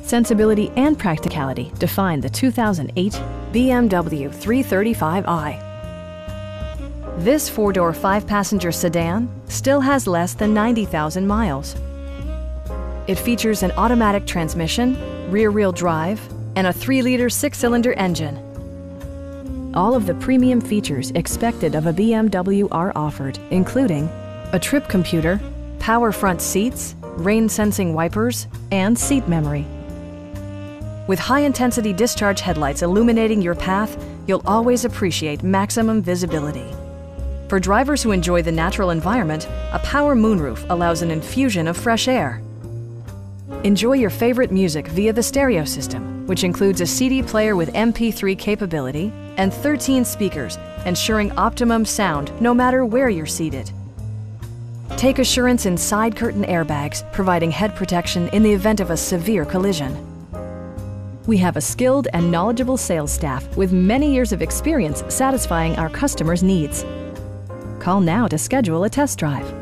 Sensibility and practicality define the 2008 BMW 335i. This four-door, five-passenger sedan still has less than 90,000 miles. It features an automatic transmission, rear-wheel drive, and a 3-liter six-cylinder engine. All of the premium features expected of a BMW are offered, including a trip computer, power front seats, rain-sensing wipers, and seat memory. With high-intensity discharge headlights illuminating your path, you'll always appreciate maximum visibility. For drivers who enjoy the natural environment, a power moonroof allows an infusion of fresh air. Enjoy your favorite music via the stereo system, which includes a CD player with MP3 capability and 13 speakers, ensuring optimum sound no matter where you're seated. Take assurance in side curtain airbags, providing head protection in the event of a severe collision. We have a skilled and knowledgeable sales staff with many years of experience satisfying our customers' needs. Call now to schedule a test drive.